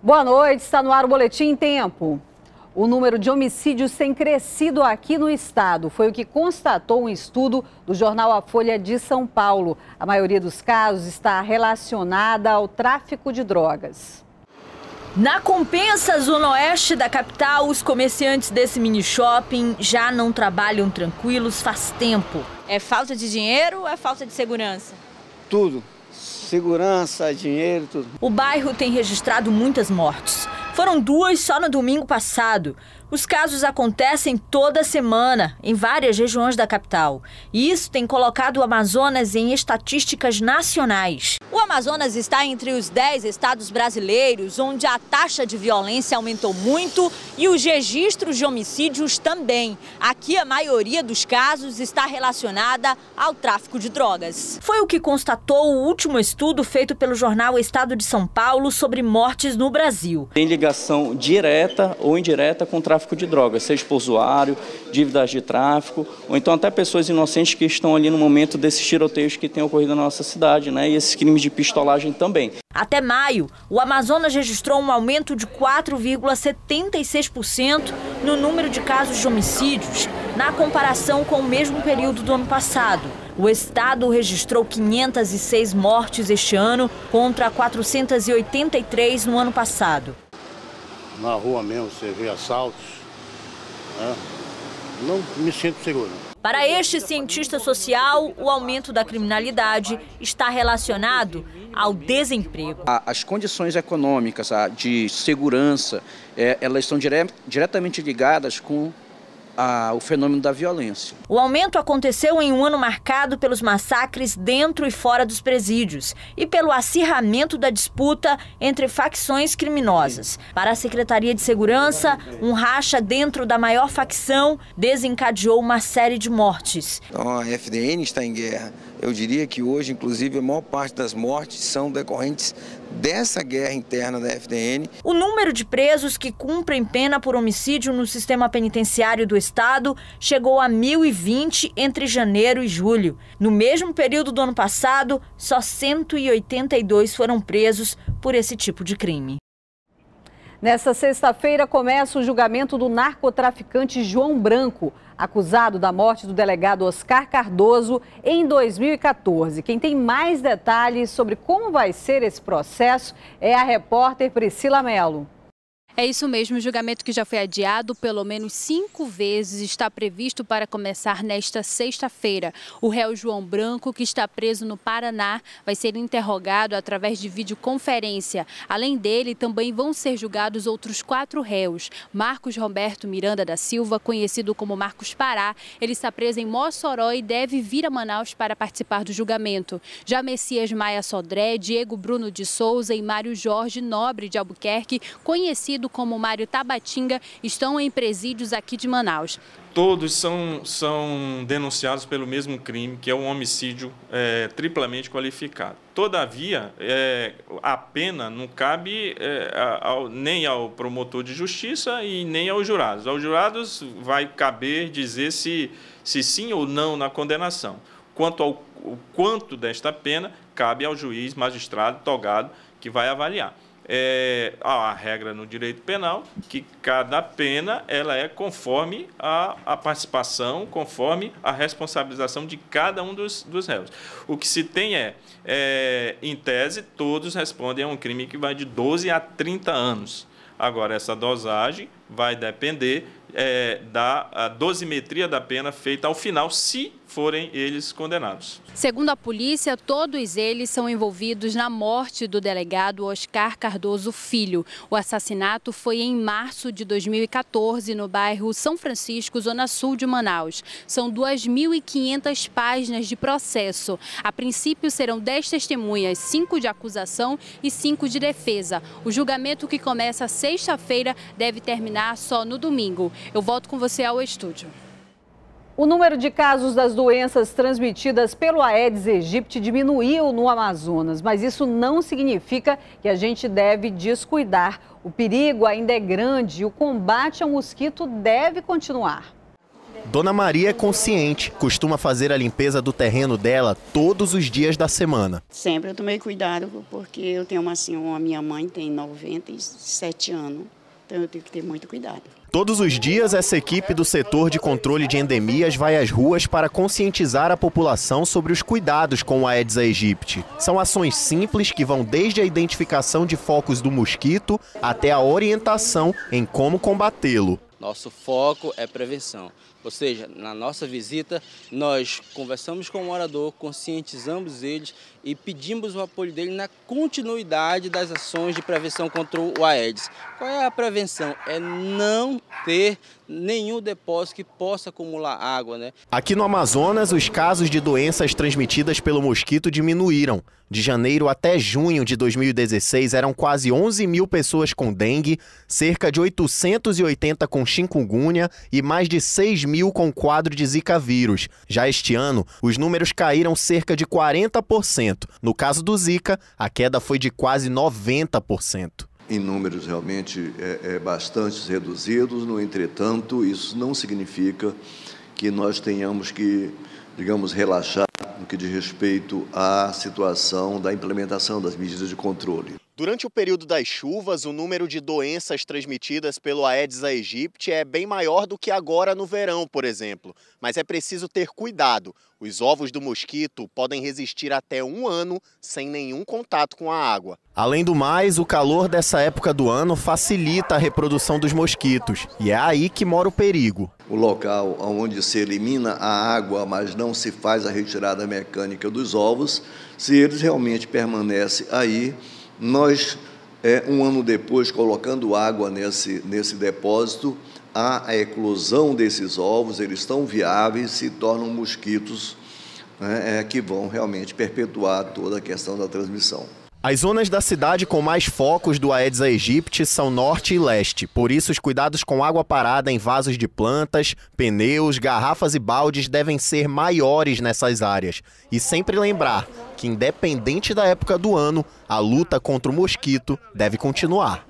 Boa noite, está no ar o Boletim em Tempo. O número de homicídios tem crescido aqui no estado. Foi o que constatou um estudo do jornal A Folha de São Paulo. A maioria dos casos está relacionada ao tráfico de drogas. Na Compensa, zona oeste da capital, os comerciantes desse mini shopping já não trabalham tranquilos faz tempo. É falta de dinheiro ou é falta de segurança? Tudo. Segurança, dinheiro, tudo. O bairro tem registrado muitas mortes. Foram 2 só no domingo passado. Os casos acontecem toda semana, em várias regiões da capital. E isso tem colocado o Amazonas em estatísticas nacionais. O Amazonas está entre os 10 estados brasileiros onde a taxa de violência aumentou muito e os registros de homicídios também. Aqui a maioria dos casos está relacionada ao tráfico de drogas. Foi o que constatou o último estudo feito pelo jornal Estado de São Paulo sobre mortes no Brasil. Tem ligação direta ou indireta com o tráfico de drogas, seja por usuário, dívidas de tráfico, ou então até pessoas inocentes que estão ali no momento desses tiroteios que têm ocorrido na nossa cidade, né? E esses crimes de pistolagem também. Até maio, o Amazonas registrou um aumento de 4,76% no número de casos de homicídios, na comparação com o mesmo período do ano passado. O estado registrou 506 mortes este ano, contra 483 no ano passado. Na rua mesmo você vê assaltos, né? Não me sinto seguro. Para este cientista social, o aumento da criminalidade está relacionado ao desemprego. As condições econômicas de segurança, elas estão diretamente ligadas com o fenômeno da violência. O aumento aconteceu em um ano marcado pelos massacres dentro e fora dos presídios e pelo acirramento da disputa entre facções criminosas. Para a Secretaria de Segurança, um racha dentro da maior facção desencadeou uma série de mortes. Então a FDN está em guerra. Eu diria que hoje, inclusive, a maior parte das mortes são decorrentes dessa guerra interna da FDN. O número de presos que cumprem pena por homicídio no sistema penitenciário do estado chegou a 1.020 entre janeiro e julho. No mesmo período do ano passado, só 182 foram presos por esse tipo de crime. Nessa sexta-feira começa o julgamento do narcotraficante João Branco, acusado da morte do delegado Oscar Cardoso em 2014. Quem tem mais detalhes sobre como vai ser esse processo é a repórter Priscila Mello. É isso mesmo, o julgamento que já foi adiado pelo menos 5 vezes está previsto para começar nesta sexta-feira. O réu João Branco, que está preso no Paraná, vai ser interrogado através de videoconferência. Além dele, também vão ser julgados outros 4 réus. Marcos Roberto Miranda da Silva, conhecido como Marcos Pará, ele está preso em Mossoró e deve vir a Manaus para participar do julgamento. Já Messias Maia Sodré, Diego Bruno de Souza e Mário Jorge Nobre de Albuquerque, conhecido como Mário Tabatinga, estão em presídios aqui de Manaus. Todos são denunciados pelo mesmo crime, que é um homicídio triplamente qualificado. Todavia, a pena não cabe nem ao promotor de justiça e nem aos jurados. Aos jurados vai caber dizer se sim ou não na condenação. Quanto ao quanto desta pena, cabe ao juiz, magistrado, togado, que vai avaliar. A regra no direito penal que cada pena ela é conforme a participação, conforme a responsabilização de cada um dos réus. O que se tem em tese, todos respondem a um crime que vai de 12 a 30 anos. Agora, essa dosagem vai depender da dosimetria da pena feita ao final, se forem eles condenados. Segundo a polícia, todos eles são envolvidos na morte do delegado Oscar Cardoso Filho. O assassinato foi em março de 2014, no bairro São Francisco, zona sul de Manaus. São 2.500 páginas de processo. A princípio serão 10 testemunhas, 5 de acusação e 5 de defesa. O julgamento, que começa sexta-feira, deve terminar só no domingo. Eu volto com você ao estúdio. O número de casos das doenças transmitidas pelo Aedes aegypti diminuiu no Amazonas, mas isso não significa que a gente deve descuidar. O perigo ainda é grande e o combate ao mosquito deve continuar. Dona Maria é consciente, costuma fazer a limpeza do terreno dela todos os dias da semana. Sempre eu tomei cuidado, porque eu tenho a minha mãe tem 97 anos, então eu tenho que ter muito cuidado. Todos os dias, essa equipe do setor de controle de endemias vai às ruas para conscientizar a população sobre os cuidados com o Aedes aegypti. São ações simples que vão desde a identificação de focos do mosquito até a orientação em como combatê-lo. Nosso foco é prevenção, ou seja, na nossa visita nós conversamos com o morador, conscientizamos eles e pedimos o apoio dele na continuidade das ações de prevenção contra o Aedes. Qual é a prevenção? É não ter nenhum depósito que possa acumular água, né? Aqui no Amazonas, os casos de doenças transmitidas pelo mosquito diminuíram. De janeiro até junho de 2016, eram quase 11 mil pessoas com dengue, cerca de 880 com chikungunya e mais de 6 mil com quadro de Zika vírus. Já este ano, os números caíram cerca de 40%. No caso do Zika, a queda foi de quase 90%. Em números realmente bastante reduzidos, no entretanto, isso não significa que nós tenhamos que, digamos, relaxar no que diz respeito à situação da implementação das medidas de controle. Durante o período das chuvas, o número de doenças transmitidas pelo Aedes aegypti é bem maior do que agora no verão, por exemplo. Mas é preciso ter cuidado. Os ovos do mosquito podem resistir até 1 ano sem nenhum contato com a água. Além do mais, o calor dessa época do ano facilita a reprodução dos mosquitos. E é aí que mora o perigo. O local onde se elimina a água, mas não se faz a retirada mecânica dos ovos, se eles realmente permanecem aí, nós, 1 ano depois, colocando água nesse depósito, há a eclosão desses ovos, eles estão viáveis, se tornam mosquitos que vão realmente perpetuar toda a questão da transmissão. As zonas da cidade com mais focos do Aedes aegypti são norte e leste. Por isso, os cuidados com água parada em vasos de plantas, pneus, garrafas e baldes devem ser maiores nessas áreas. E sempre lembrar que, independente da época do ano, a luta contra o mosquito deve continuar.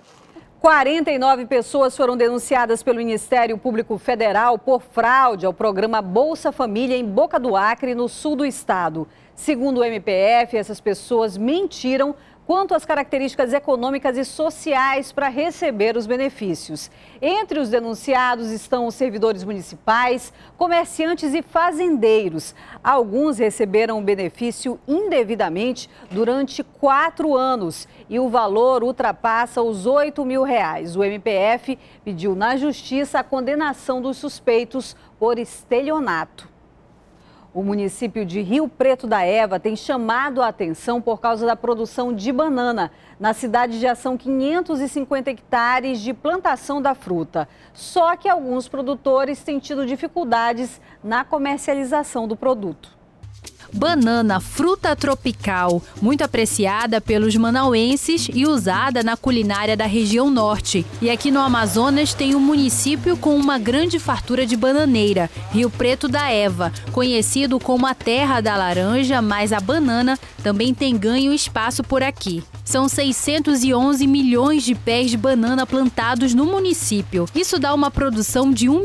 49 pessoas foram denunciadas pelo Ministério Público Federal por fraude ao programa Bolsa Família em Boca do Acre, no sul do estado. Segundo o MPF, essas pessoas mentiram quanto às características econômicas e sociais para receber os benefícios. Entre os denunciados estão os servidores municipais, comerciantes e fazendeiros. Alguns receberam o benefício indevidamente durante 4 anos e o valor ultrapassa os R$8 mil. O MPF pediu na Justiça a condenação dos suspeitos por estelionato. O município de Rio Preto da Eva tem chamado a atenção por causa da produção de banana. Na cidade já são 550 hectares de plantação da fruta. Só que alguns produtores têm tido dificuldades na comercialização do produto. Banana, fruta tropical, muito apreciada pelos manauenses e usada na culinária da região norte. E aqui no Amazonas tem um município com uma grande fartura de bananeira, Rio Preto da Eva, conhecido como a terra da laranja, mas a banana também tem ganho espaço por aqui. São 611 milhões de pés de banana plantados no município. Isso dá uma produção de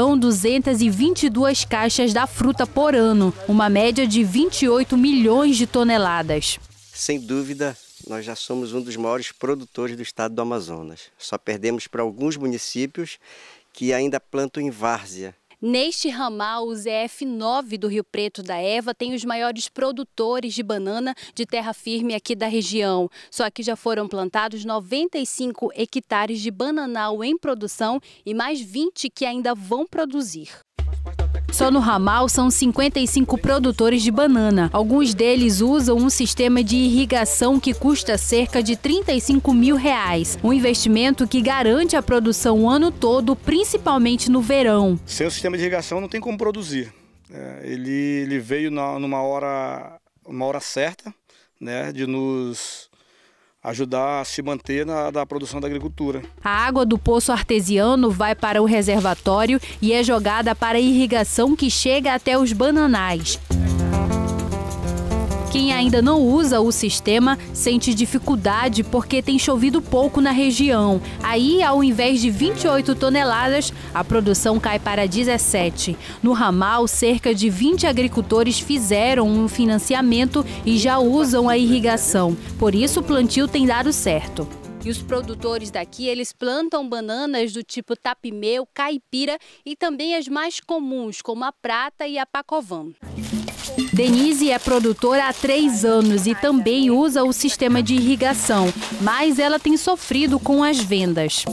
1.222 caixas da fruta por ano, uma média de 28 milhões de toneladas. Sem dúvida, nós já somos um dos maiores produtores do estado do Amazonas. Só perdemos para alguns municípios que ainda plantam em várzea. Neste ramal, o ZF9 do Rio Preto da Eva tem os maiores produtores de banana de terra firme aqui da região. Só que já foram plantados 95 hectares de bananal em produção e mais 20 que ainda vão produzir. Só no ramal são 55 produtores de banana. Alguns deles usam um sistema de irrigação que custa cerca de R$35 mil. Um investimento que garante a produção o ano todo, principalmente no verão. Sem o sistema de irrigação não tem como produzir. Ele veio numa hora certa, né, de nos ajudar a se manter da produção da agricultura. A água do poço artesiano vai para o reservatório e é jogada para a irrigação que chega até os bananais. Quem ainda não usa o sistema sente dificuldade porque tem chovido pouco na região. Aí, ao invés de 28 toneladas, a produção cai para 17. No ramal, cerca de 20 agricultores fizeram um financiamento e já usam a irrigação. Por isso, o plantio tem dado certo. E os produtores daqui, eles plantam bananas do tipo tapimeu, caipira e também as mais comuns, como a prata e a pacovan. Denise é produtora há 3 anos e também usa o sistema de irrigação, mas ela tem sofrido com as vendas.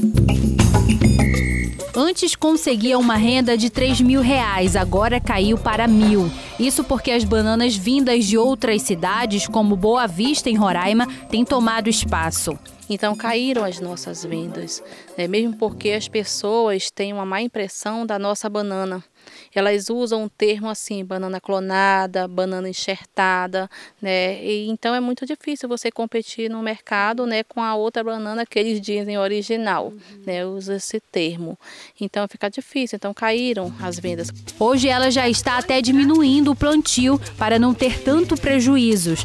Antes conseguia uma renda de R$3.000, agora caiu para R$1.000. Isso porque as bananas vindas de outras cidades, como Boa Vista, em Roraima, têm tomado espaço. Então caíram as nossas vendas, mesmo porque as pessoas têm uma má impressão da nossa banana. Elas usam um termo assim, banana clonada, banana enxertada, E então é muito difícil você competir no mercado, com a outra banana que eles dizem original, Usa esse termo. Então fica difícil, então caíram as vendas. Hoje ela já está até diminuindo o plantio para não ter tanto prejuízos.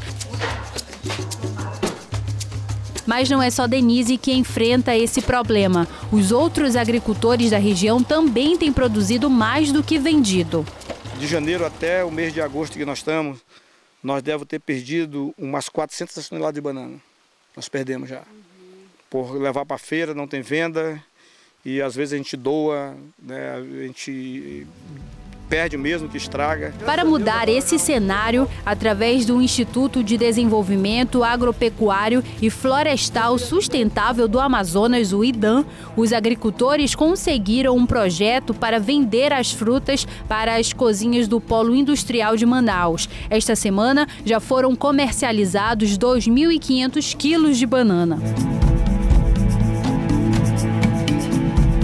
Mas não é só Denise que enfrenta esse problema. Os outros agricultores da região também têm produzido mais do que vendido. De janeiro até o mês de agosto que nós estamos, nós devemos ter perdido umas 400 toneladas de banana. Nós perdemos já. Por levar para a feira, não tem venda, e às vezes a gente doa, a gente perde mesmo, que estraga. Para mudar esse cenário, através do Instituto de Desenvolvimento Agropecuário e Florestal Sustentável do Amazonas, o IDAM, os agricultores conseguiram um projeto para vender as frutas para as cozinhas do Polo Industrial de Manaus. Esta semana já foram comercializados 2.500 quilos de banana.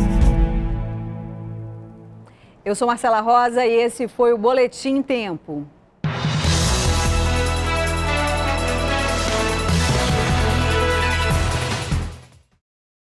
Eu sou Marcela Rosa e esse foi o Boletim Tempo.